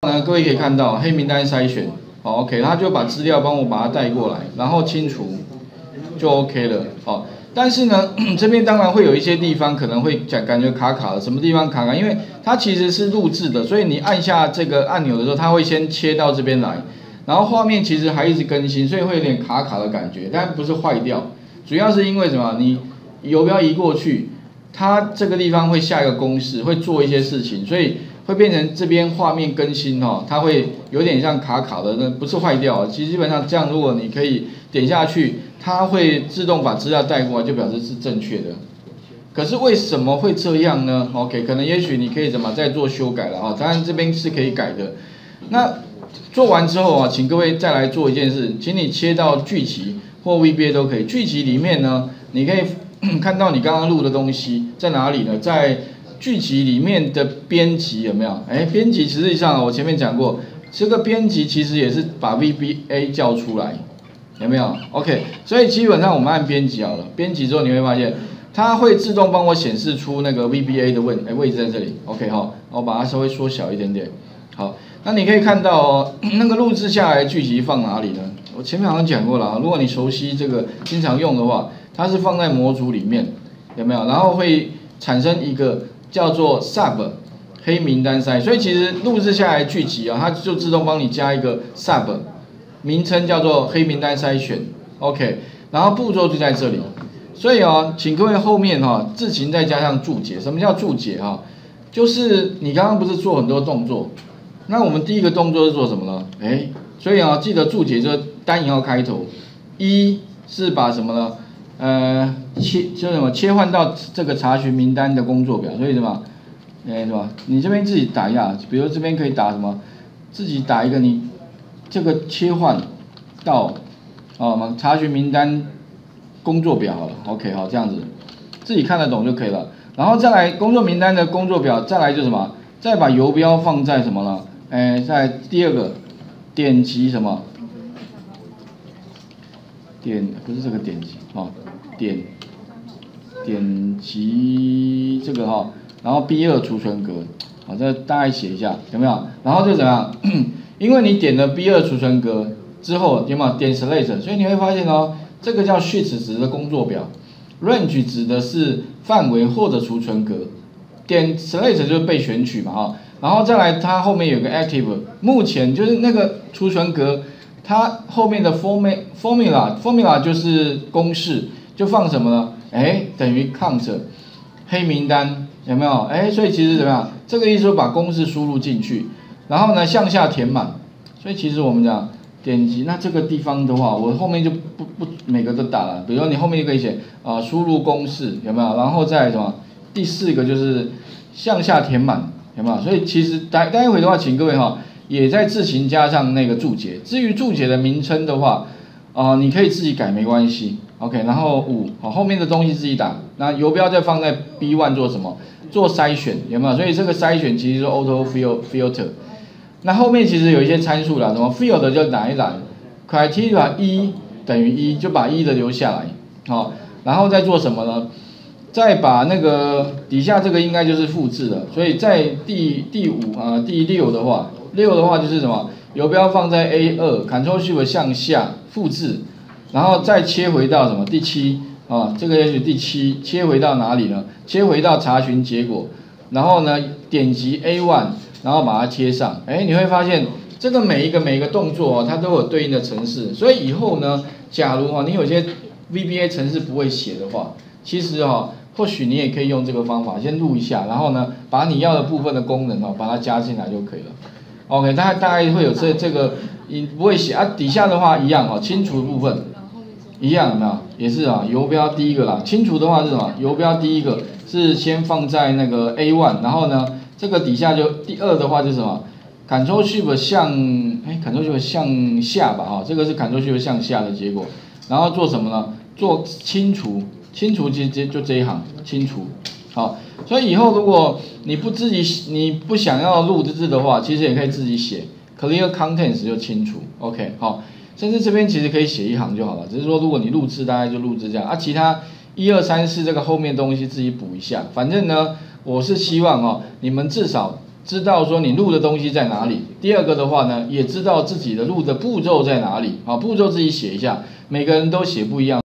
各位可以看到黑名单筛选，好 ，OK， 他就把资料帮我把它带过来，然后清除，就 OK 了，好。但是呢，这边当然会有一些地方可能会感觉卡卡的，什么地方卡卡？因为它其实是录制的，所以你按下这个按钮的时候，它会先切到这边来，然后画面其实还一直更新，所以会有点卡卡的感觉，但不是坏掉，主要是因为什么？你游标移过去，它这个地方会下一个公式，会做一些事情，所以会变成这边画面更新它会有点像卡卡的，那不是坏掉，其实基本上这样，如果你可以点下去，它会自动把资料带过来，就表示是正确的。可是为什么会这样呢 ？OK， 可能也许你可以再做修改了当然这边是可以改的。那做完之后请各位再来做一件事，请你切到剧集或 VBA 都可以。剧集里面呢，你可以看到你刚刚录的东西在哪里呢？在剧集里面的编辑有没有？编辑实际上我前面讲过，这个编辑其实也是把 VBA 叫出来，有没有 ？OK， 所以基本上我们按编辑好了，编辑之后你会发现，它会自动帮我显示出那个 VBA 的位置在这里。OK 好，我把它稍微缩小一点点。好，那你可以看到那个录制下来的剧集放哪里呢？我前面好像讲过了如果你熟悉这个经常用的话，它是放在模组里面，有没有？然后会产生一个叫做 sub 黑名单筛，所以其实录制下来的剧集它就自动帮你加一个 sub， 名称叫做黑名单筛选 ，OK， 然后步骤就在这里，所以请各位后面自行再加上注解。什么叫注解就是你刚刚不是做很多动作，那我们第一个动作是做什么呢？所以记得注解就是单引号开头，一是把什么呢？切换到这个查询名单的工作表，所以什么？是吧？你这边自己打一下，比如这边可以打什么？自己打一个你这个切换到查询名单工作表好了 ，OK 好这样子，自己看得懂就可以了。然后再来工作名单的工作表，再来就是什么？再把游标放在什么呢？在第二个点击什么？不是这个点击点击这个然后 B2 储存格，这大概写一下有没有？然后就怎么样？因为你点了 B2 储存格之后，有没有点 select？ 所以你会发现这个叫 sheet 值的工作表 ，range 指的是范围或者储存格，点 select 就是被选取嘛然后再来它后面有个 active， 目前就是那个储存格，它后面的 formula 就是公式，就放什么呢？等于 count 黑名单有没有？所以其实怎么样？这个意思说把公式输入进去，然后呢向下填满。所以其实我们讲点击，那这个地方的话，我后面就不每个都打了。比如说你后面就可以写输入公式有没有？然后再来什么？第四个就是向下填满有没有？所以其实待会的话，请各位也在自行加上那个注解。至于注解的名称的话，你可以自己改没关系。OK， 然后后面的东西自己打。那游标再放在 B1 做什么？做筛选有没有？所以这个筛选其实是 auto filter。那后面其实有一些参数啦，什么 field 就打一栏 ，criteria 1等于1，就把1的留下来。然后再做什么呢？再把那个底下这个应该就是复制了，所以在第6的话就是什么？游标放在 A2，Ctrl Shift 向下复制，然后再切回到什么？第7这个也许第7切回到哪里呢？切回到查询结果，然后呢点击 A1， 然后把它贴上。你会发现这个每一个动作它都有对应的程式，所以以后呢，假如你有些 VBA 程式不会写的话，其实或许你也可以用这个方法先录一下，然后呢把你要的部分的功能把它加进来就可以了。OK， 大概会有这个你不会写底下的话一样清除的部分一样有没有？也是游标第一个啦。清除的话是什么？游标第一个是先放在那个 A1， 然后呢这个底下就第2的话就是什么 ？Ctrl Shift Ctrl Shift 向下吧这个是 Ctrl Shift 向下的结果。然后做什么呢？做清除，清除其实就这一行清除。所以以后如果你不想要录字的话，其实也可以自己写 clear contents 就清除 ，OK 甚至这边其实可以写一行就好了，只是说如果你录制大概就录制这样其他1、2、3、4这个后面东西自己补一下。反正呢，我是希望你们至少知道说你录的东西在哪里。第二个的话呢，也知道自己的录的步骤在哪里。好，步骤自己写一下，每个人都写不一样。